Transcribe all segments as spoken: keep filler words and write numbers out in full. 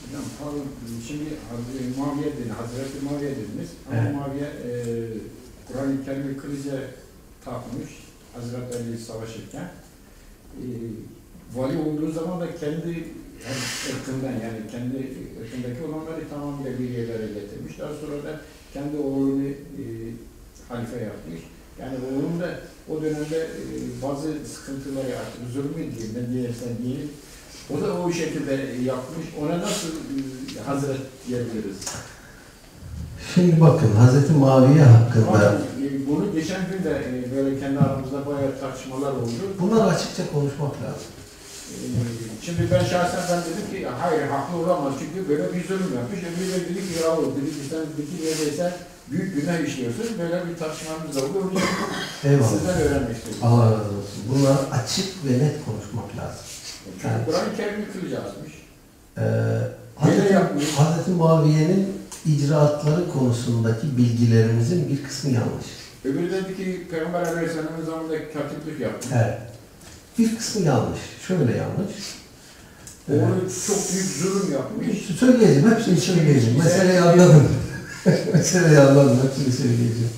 Hocam, tabii şimdi Hazreti Muaviye dediniz, Hazreti Muaviye dediniz. Ama Evet. Muaviye e, Kur'an-ı Kerim'i kılıca takmış Hazreti Ali savaşırken. E, vali olduğu zaman da kendi yani ırkından yani kendi ırkındaki olanları tamamıyla bir yerlere getirmiş. Daha sonra da kendi oğlunu e, halife yapmış. Yani oğlum da o dönemde e, bazı sıkıntıları artık zulmü diyeyim, ne diyersen diyelim. O da o şekilde yapmış. Ona nasıl e, Hazret diyebiliriz? Şimdi bakın Hazreti Muaviye hakkında Ama, e, bunu geçen gün de e, böyle kendi aramızda bayağı tartışmalar oldu. bunlar açıkça konuşmak lazım. E, şimdi ben şahsen ben dedim ki hayır haklı olamaz çünkü böyle bir zulüm yapmış. Öbürü de dedi ki ya o dedi ki sen dedi neredeyse büyük günah işliyorsun. Böyle bir tartışmamız da oldu. Onu Eyvallah. sizden öğrenmek istedim. Allah razı olsun. Bunlar açık ve net konuşmak lazım. Çünkü Yani, Kur'an-ı Kerim'i kılıca asmış. e, Hazreti, Hazreti Muaviye'nin icraatları konusundaki bilgilerimizin bir kısmı yanlış. Öbürü dedi ki Peygamber Aleyhisselam'ın zamanında katiplik yaptı. Evet. Bir kısmı yanlış. Şöyle yanlış. Onu çok büyük zulüm yapmış. Söyleyeceğim, hepsini söyleyeceğim. Meseleyi anladım. Meseleyi anladım, hepsini söyleyeceğim.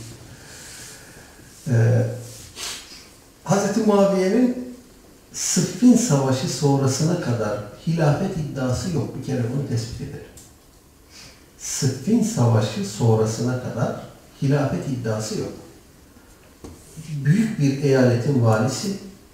Ee, Hazreti Muaviye'nin Sıffin Savaşı sonrasına kadar hilafet iddiası yok. Bir kere bunu tespit edelim. Sıffin Savaşı sonrasına kadar hilafet iddiası yok. Büyük bir eyaletin valisi,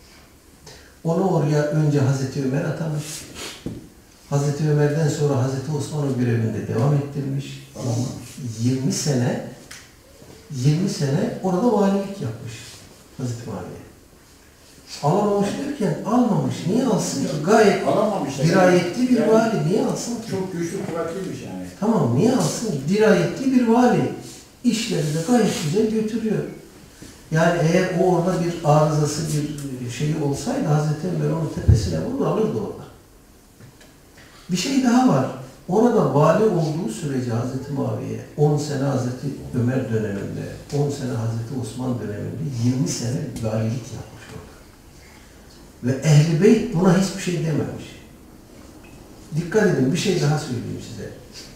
onu oraya önce Hazreti Ömer atamış. Hazreti Ömer'den sonra Hazreti Osman'ın görevinde devam ettirmiş. yirmi sene yirmi sene orada valilik yapmış Hazreti Muaviye. Alamamış derken almamış. Niye alsın ki? Gayet Alamamış. dirayetli bir yani, vali. Niye alsın ki? Çok güçlü kuvvetliymiş yani. Tamam, niye alsın ki? Dirayetli bir vali. İşlerini de gayet güzel götürüyor. Yani eğer o orada bir arızası, bir şeyi olsaydı Hazreti Ömer onun tepesine vurur, alırdı orada. Bir şey daha var. Orada vali olduğu sürece Hazreti Muaviye, on sene Hazreti Ömer döneminde, on sene Hazreti Osman döneminde, yirmi sene valilik yapmış orada. Ve Ehl-i Beyt buna hiçbir şey dememiş. Dikkat edin, bir şey daha söyleyeyim size.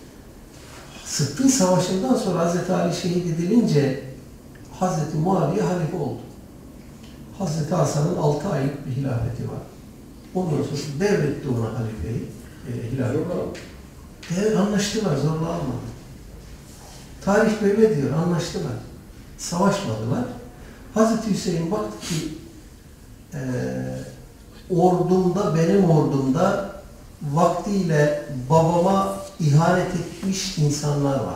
Sıffin Savaşı'ndan sonra Hazreti Ali şehit edilince Hazreti Muaviye halife oldu. Hazreti Hasan'ın altı aylık bir hilafeti var. Ondan sonra devretti ona halifeyi, e, hilafeti. Evet, anlaştılar, zorla almadı. Tarih böyle diyor, anlaştılar. Savaşmadılar. Hazreti Hüseyin baktı ki e, ordumda, benim ordumda vaktiyle babama ihanet etmiş insanlar var.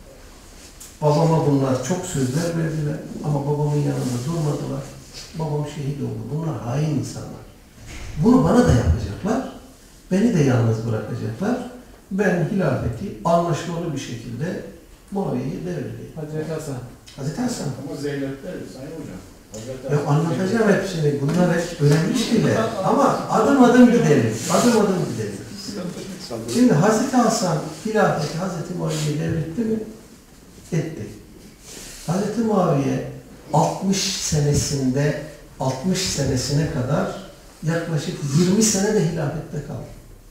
Babama bunlar çok sözler verdiler ama babamın yanında durmadılar. Babam şehit oldu. Bunlar hain insanlar. Bunu bana da yapacaklar. Beni de yalnız bırakacaklar. Ben hilafeti anlaşmalı bir şekilde Muaviye'ye devredeyim. Hazreti Hasan. Hazreti Hasan. Ama zeynepler Sayın Hocam. Hazreti Ya anlatacağım hepsini. Bunlar hep önemli şeyler. Ama adım adım gidelim. Adım adım gidelim. Şimdi Hazreti Hasan hilafeti Hazreti Muaviye'ye devretti mi? Etti. Hazreti Muaviye altmış senesinde altmış senesine kadar yaklaşık yirmi sene de hilafette kaldı.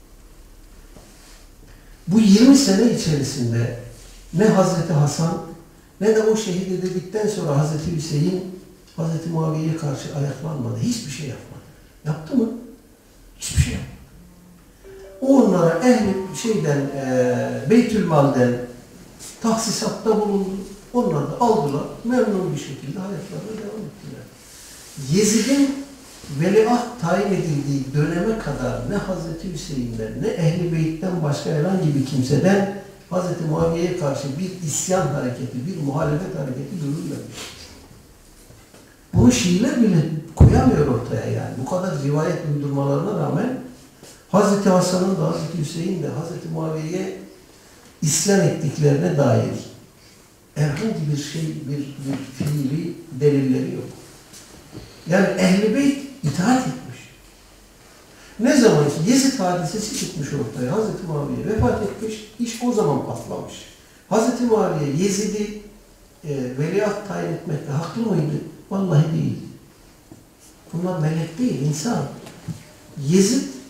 Bu yirmi sene içerisinde ne Hazreti Hasan ne de o şehit edildikten sonra Hazreti Hüseyin Hazreti Muaviye'ye karşı ayaklanmadı. Hiçbir şey yapmadı. Yaptı mı? Hiçbir şey yapmadı. O onlara ehli şeyden, e, Beytülmal'den tahsisatta bulundu. Onlar da aldılar. Memnun bir şekilde hayatlarına devam ettiler. Yezid'in veliaht tayin edildiği döneme kadar ne Hazreti Hüseyin'den ne Ehl-i Beyt'ten başka herhangi bir kimseden Hazreti Muaviye'ye karşı bir isyan hareketi, bir muhalefet hareketi görülmemiş. Bunu Şiiler bile koyamıyor ortaya yani. Bu kadar rivayet uydurmalarına rağmen Hazreti Hasan'ın da Hazreti Hüseyin de Hazreti Muaviye'ye isyan ettiklerine dair herhangi bir şey, bir, bir fiili delilleri yok. Yani Ehl-i Beyt itaat etmiş. Ne zaman ki Yezid hadisesi çıkmış ortaya, Hazreti Muaviye vefat etmiş, iş o zaman patlamış. Hazreti Muaviye Yezid'i e, veliaht tayin etmekle haklı mıydı? Vallahi değil. Bunlar melek değil, insan. Yezid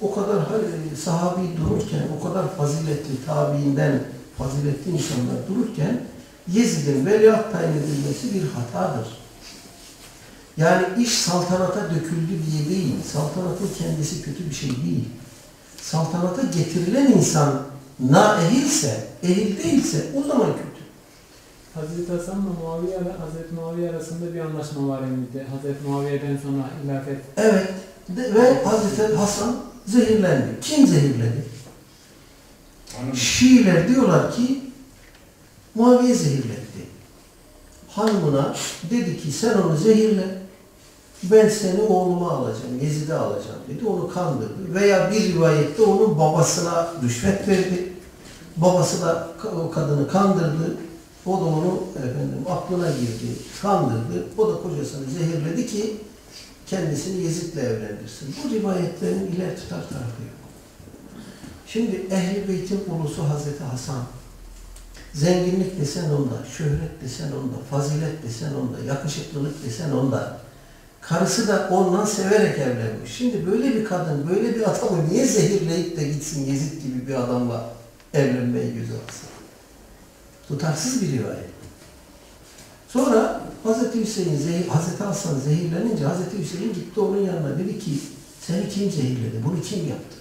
o kadar e, sahabi dururken, o kadar faziletli tabiinden faziletli insanlar dururken Yezid'in veliaht tayin edilmesi bir hatadır. Yani iş saltanata döküldü diye değil, saltanatın kendisi kötü bir şey değil. Saltanata getirilen insan naehilse, ehil değilse o zaman kötü. Hazreti Hasan'la Muaviye, Hazreti Muaviye arasında bir anlaşma var mıydı? Hazreti Muaviye'den sonra hilafet. Evet. De, ve Hazreti Hasan zehirlendi. Kim zehirledi? Hanım. Şiiler diyorlar ki Muaviye zehirletti. Hanımına dedi ki sen onu zehirle, ben seni oğluma alacağım, Yezid'e alacağım dedi. Onu kandırdı. Veya bir rivayette onun babasına rüşvet verdi. Babası da o kadını kandırdı. O da onu efendim aklına girdi, kandırdı. O da kocasını zehirledi ki kendisini Yezid'le evlendirsin. Bu rivayetlerin ileri tutar tarafı yok. Şimdi Ehl-i Beyt'in ulusu Hazreti Hasan, zenginlik desen onda, şöhret desen onda, fazilet desen onda, yakışıklılık desen onda. Karısı da ondan severek evlenmiş. Şimdi böyle bir kadın, böyle bir adamı niye zehirleyip de gitsin Yezid gibi bir adamla evlenmeyi göze alsın? Tutarsız bir rivayet. Sonra Hazreti Hüseyin, zehir, Hazreti Hasan zehirlenince Hazreti Hüseyin gitti onun yanına dedi ki seni kim zehirledi, bunu kim yaptı?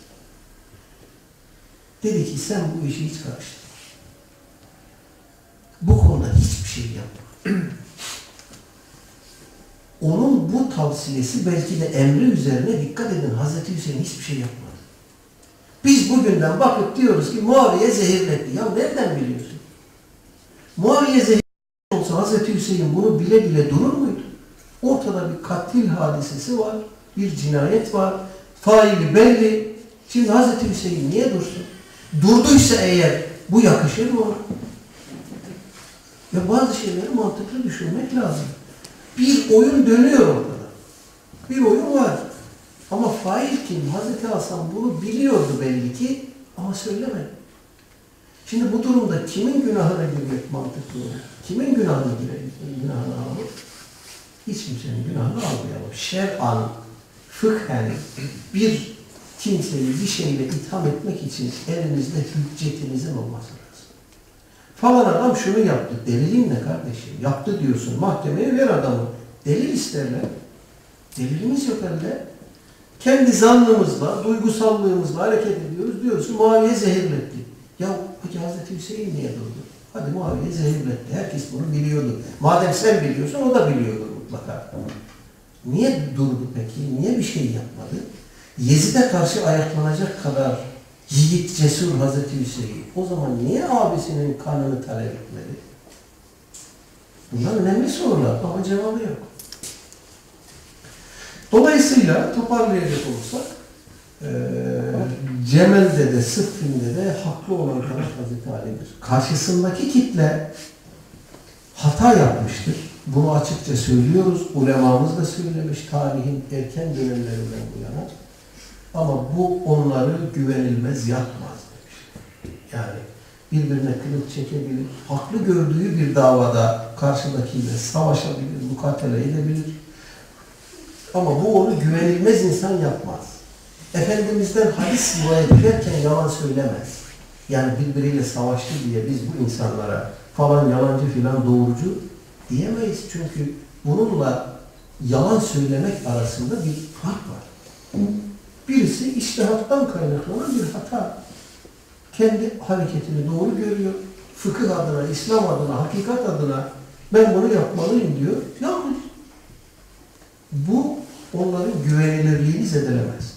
Dedi ki sen bu işi hiç karıştırma. Bu konuda hiçbir şey yapma. Onun bu tavsiyesi belki de emri üzerine dikkat edin. Hazreti Hüseyin hiçbir şey yapmadı. Biz bugünden bakıp diyoruz ki Muaviye zehirletti. Ya nereden biliyorsun? Muaviye zehirletti olsa Hazreti Hüseyin bunu bile bile durur muydu? Ortada bir katil hadisesi var. Bir cinayet var. Faili belli. Şimdi Hazreti Hüseyin niye dursun? Durduysa eğer bu yakışır mı ona? Ve bazı şeyleri mantıklı düşünmek lazım. Bir oyun dönüyor ortada. Bir oyun var. Ama fail kim? Hazreti Hasan bunu biliyordu belli ki ama söylemedi. Şimdi bu durumda kimin günahına girmek mantıklı olur? Kimin günahına girelim? Günahını alalım. Hiç kimsenin günahını almayalım. Şer'an, fıkhen bir kimseyi bir şeyle itham etmek için elimizde hüccetimizin olması lazım. Falan adam şunu yaptı. Delilin ne kardeşim? Yaptı diyorsun. Mahkemeye ver adamı. Delil isterler. Delilimiz yok elde. Kendi zannımızla, duygusallığımızla hareket ediyoruz. Diyoruz ki Muaviye zehirletti. Ya peki Hazreti Hüseyin niye durdu? Hadi Muaviye zehirletti. Herkes bunu biliyordu. Madem sen biliyorsun o da biliyordu mutlaka. Niye durdu peki? Niye bir şey yapmadı? Yezid'e karşı ayaklanacak kadar yiğit, cesur Hazreti Hüseyin. O zaman niye abisinin kanını talep etmedi? Bunlar önemli sorular ama cevabı yok. Dolayısıyla toparlayacak olursak e, Cemel'de de Sıffin'de de haklı olan taraf Hazreti Ali'dir. Karşısındaki kitle hata yapmıştır. Bunu açıkça söylüyoruz. Ulemamız da söylemiş tarihin erken dönemlerinden bu yana. Ama bu onları güvenilmez yapmaz demiş. Yani birbirine kılıç çekebilir, haklı gördüğü bir davada karşıdakiyle savaşabilir, mukatele edebilir. Ama bu onu güvenilmez insan yapmaz. Efendimiz'den hadis rivayet ederken yalan söylemez. Yani birbiriyle savaştı diye biz bu insanlara falan yalancı filan doğrucu diyemeyiz. Çünkü bununla yalan söylemek arasında bir fark var. Birisi içtihattan kaynaklanan bir hata. Kendi hareketini doğru görüyor. Fıkıh adına, İslam adına, hakikat adına ben bunu yapmalıyım diyor. Yanlış. Bu onların güvenilirliğini zedelemez.